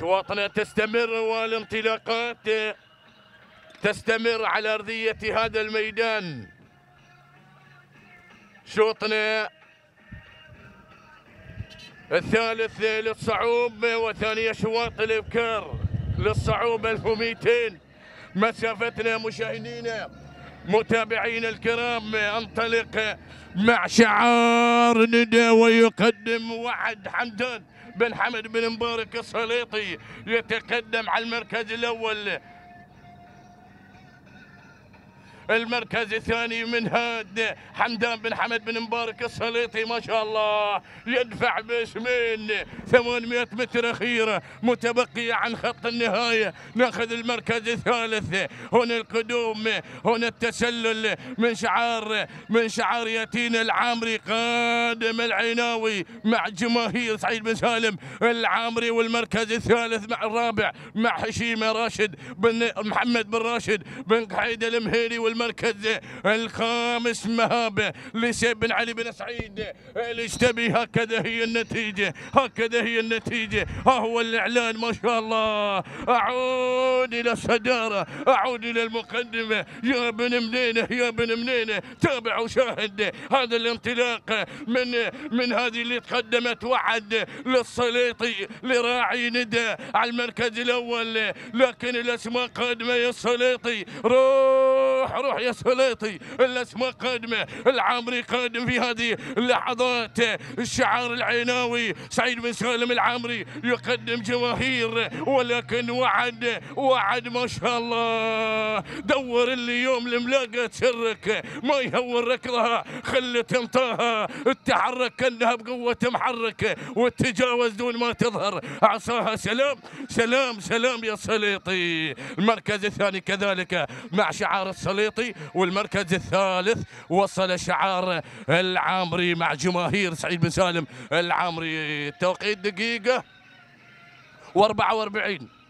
أشواطنا تستمر والانطلاقات تستمر على أرضية هذا الميدان. شوطنا الثالث للصعوب وثاني أشواط الإبكار للصعوب 1200. مسافتنا مشاهدينا متابعينا الكرام انطلق مع شعار ندى ويقدم وعد حمدان بن حمد بن مبارك السليطي يتقدم على المركز الأول. المركز الثاني من هاد حمدان بن حمد بن مبارك السليطي ما شاء الله يدفع باسمين 800 متر أخيرة متبقية عن خط النهاية. ناخذ المركز الثالث. هنا القدوم، هنا التسلل من شعار ياتينا العامري قادم العيناوي مع جماهير سعيد بن سالم العامري. والمركز الثالث مع الرابع مع هشيمة راشد بن محمد بن راشد بن قحيدة المهيري. والمركز الخامس مهاب لسيف بن علي بن سعيد الاشتبي. هكذا هي النتيجة، هكذا هي النتيجة. ها هو الإعلان ما شاء الله. أعود إلى الصدارة، أعود إلى المقدمة. يا بن منينة، يا بن منينة. تابع وشاهد هذا الانطلاق من هذه اللي تقدمت وعد للسليطي لراعي ندى على المركز الأول. لكن الأسماء قادمة يا السليطي. روح يا سليطي، الاسماء قادمه. العامري قادم في هذه اللحظات. الشعار العيناوي سعيد بن سالم العامري يقدم جماهير. ولكن وعد ما شاء الله. دور اللي يوم الملاقة سرك ما يهون ركضها، خلي تمطاها تتحرك كانها بقوه محرك وتتجاوز دون ما تظهر عصاها. سلام سلام سلام يا سليطي. المركز الثاني كذلك مع شعار السليطي. والمركز الثالث وصل شعار العامري مع جماهير سعيد بن سالم العامري. توقيت دقيقة و44.